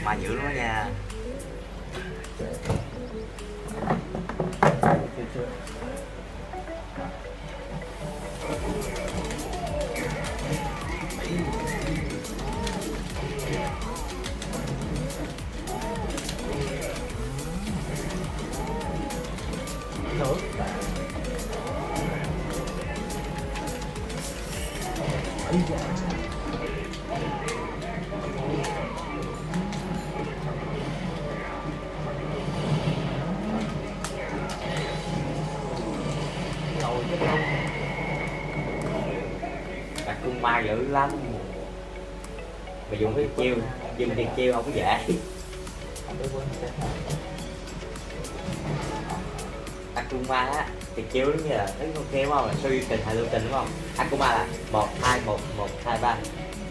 ma dữ lắm đó nha. Đặt cung ma dữ lắm. Mày dùng cái chiêu, dùng tiền chiêu không có dễ. Đặt cung ma á, tiền chiêu đúng như là thấy con kia đúng không? Là suy tình hay lưu tình đúng không? Đặt cung ma là 1 2 1 1 2 3.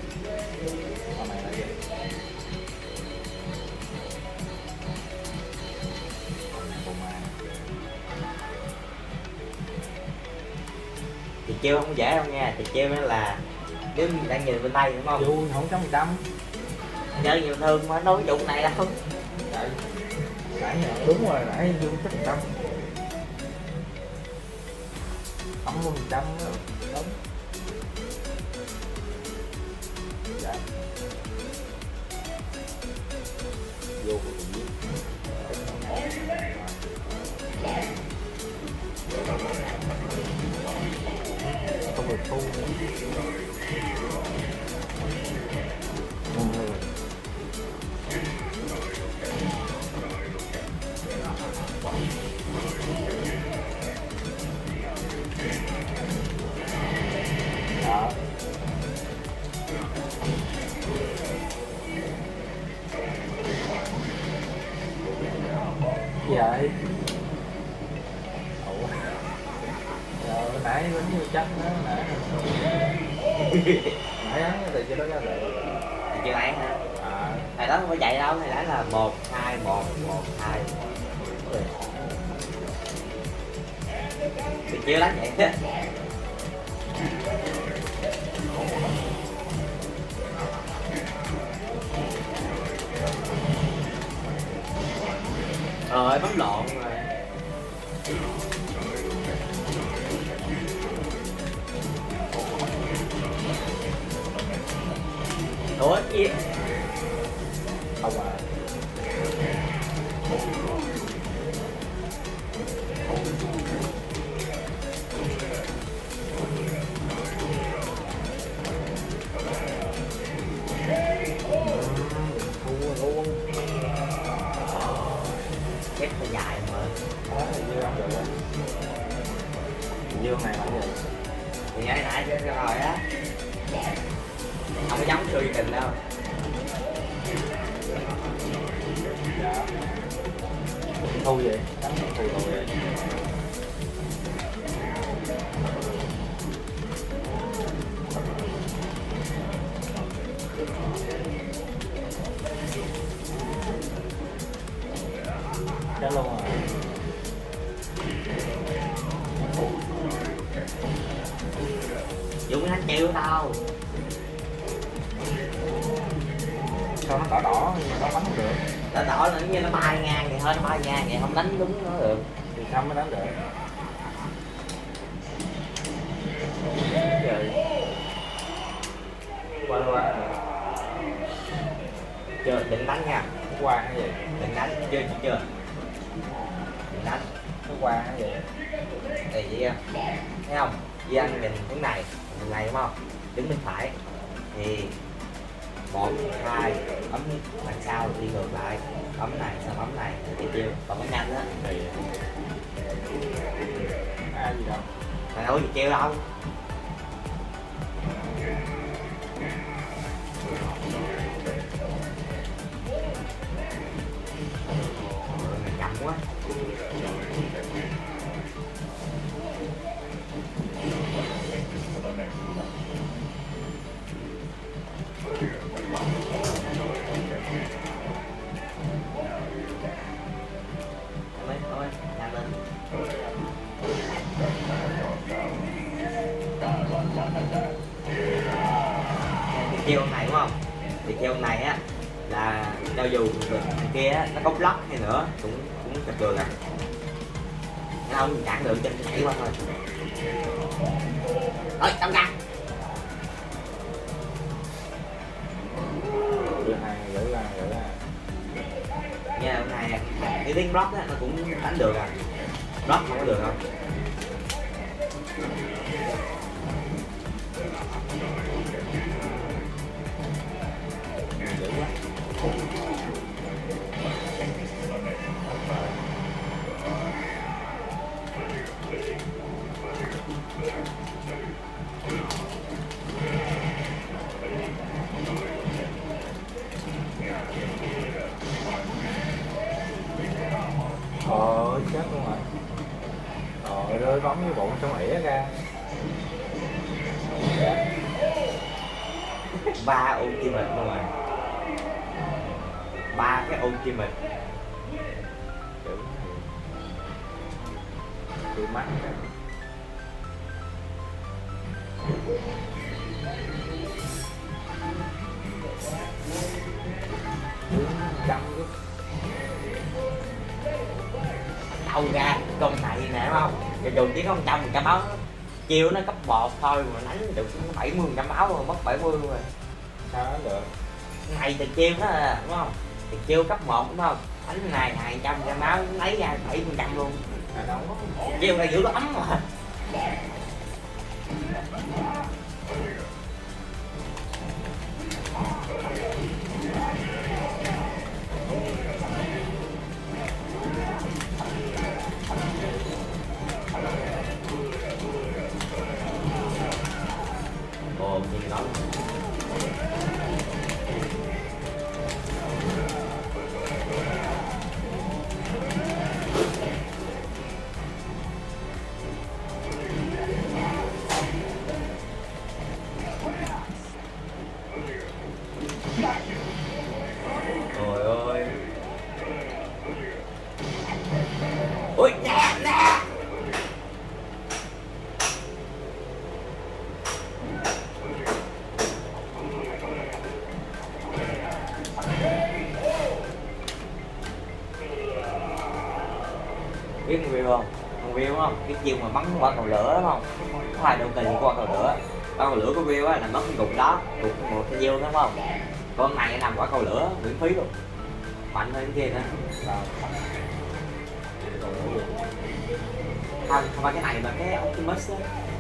Thì chiêu không dễ đâu nha, thì chiêu đó là nếu đang nhìn bên đây đúng không? Vui không 100%. Chơi nhiều thương mà nói vụ này đâu. Nãy đúng rồi, nãy vui chắc 100. Không 100 đúng. Dạ. Vô không được thu. Đó. Vậy rồi nãy vẫn như chắc đó nãy nãy hắn từ cho đó ra được Thì chưa án hả? Thầy đó không phải vậy đâu, thầy đã là 1 2 1 1 2. Thì chưa đánh vậy á. Rồi bấm lộn rồi. Ủa gì? không à. Thua luôn. Chết nó dài mà. Đó, như không được. Dương này là gì? Thì nãy nãy cho rồi á. Không có giống suy tình đâu. Dạ. Thu vậy? Đánh thu rồi vậy. Chết luôn rồi. Dũng hết chiêu tao. Sao nó đỏ đỏ nhưng mà nó bắn không được? Đỏ đỏ là như nó bay ngang vậy thôi, nó bay ngang vậy không đánh đúng nó được. Thì sao mới đánh được? Trời. Qua qua. Chưa, định đánh nha. Qua hay gì? Định đánh, chưa. Định đánh. Nó qua hay gì? Thì vậy thấy không? Với anh nhìn hướng này đúng không? Đứng bên phải thì 1 2 ấm đằng sau đi ngược lại, ấm này xong ấm này thì chiêu còn ấm nhanh á thì Ai gì đâu? mày đâu có gì chiêu đâu. Mày chậm quá. Thôi, nhanh lên. Cái chiêu này đúng không? Thì chiêu này á là cho dù thằng kia á, nó có block hay nữa cũng chụp được à. Nó không cản được trên nhảy qua thôi. Ơi tao ra. Gửi ra. Nha hôm nay cái tiếng block á nó cũng đánh được à. Block không có được không? Dữ quá. Chết luôn rồi. Rơi bóng với bụng trong ỉa ra. 3 ultimate luôn rồi. 3 cái ultimate. Tôi mắt ra. Căng chứ. Đâu ra con này nè không? Cho dù chỉ có 100 máu chiêu nó cấp 1 thôi mà đánh được 70% máu rồi, mất 70 luôn rồi. Sao đánh được? Này thì chiêu đó là đúng không? Thì chiêu cấp 1 đúng không? Đánh này 200 máu lấy ra 7% luôn. Chiêu này giữ nó ấm mà. Ồ, nhìn đó. Trời ơi. Ui, nè, nè. Biết con view không? Con view đúng không? Cái chiêu mà bắn qua cầu lửa đúng không? Có hai đầu tình qua cầu lửa. Qua cầu lửa của view á là mất cái cục đó, cục một cái chiêu đúng không? Con này nằm quả cầu lửa miễn phí luôn. Mạnh hơn cái kia nữa. Không phải cái này mà cái Optimus á.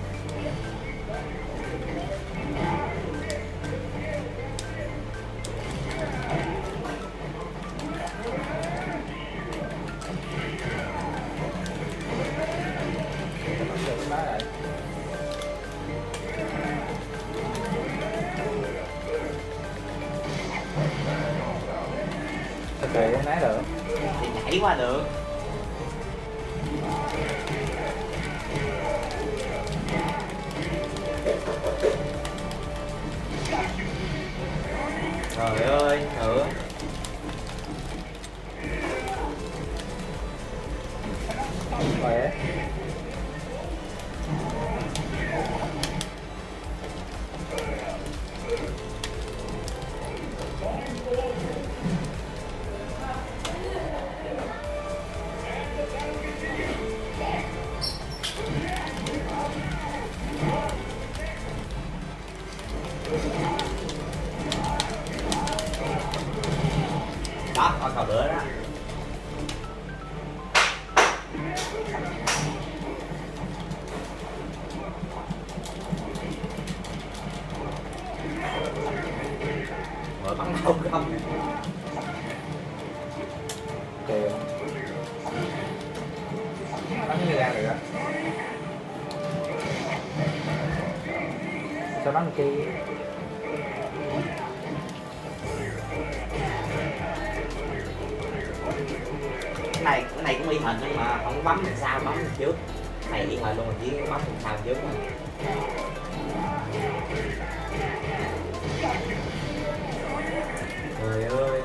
Ok, né được. Thì nhảy qua được. Trời ơi, nữa. Khỏe. Đó, con cầu lửa đó. Mở bắn đâu không? Kìa. Bắn như ra được á. Sao bắn kia? Cái này cũng y hình nhưng mà không bấm làm sao, bấm được trước. Cái này y hình luôn mà chỉ bấm làm sao trước thôi. Trời ơi.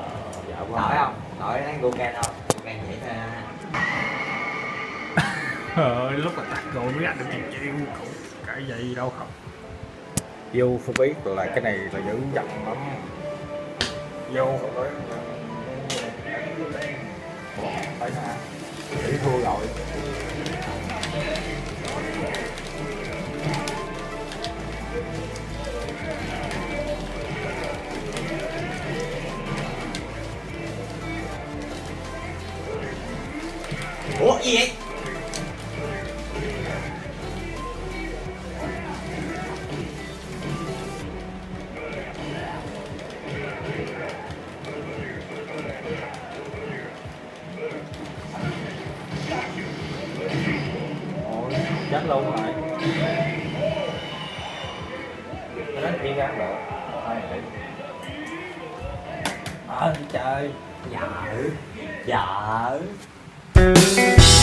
Nổi không? Nổi đánh Guken không? Guken vậy thôi ha. Lúc mà tắt rồi mới ăn được chuyện chiêu, không cái gì đâu không. Vô phải biết là cái này là dữ dằn lắm. Vô phải biết thấy nè, chỉ thua rồi. Ủa gì vậy? Ôi, chết luôn rồi. Nó đánh yên ăn được. Thôi đi. Trời. Dạ. Dạ.